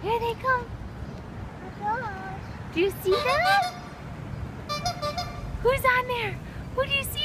Here they come. Oh, Do you see them? Who's on there? Who do you see